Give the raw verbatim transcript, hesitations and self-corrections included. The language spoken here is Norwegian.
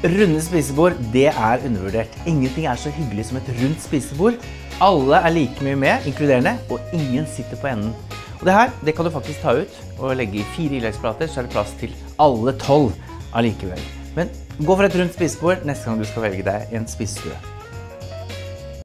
Runde spisebord, det er undervurdert. Ingenting er så hyggelig som et rundt spisebord. Alle er like mye med, inkluderende, og ingen sitter på enden. Og det her, det kan du faktisk ta ut og legge i fire illegsplater, så er det plass til alle tolv allikevel. Men gå for et rundt spisebord neste gang du skal velge deg en spisestue.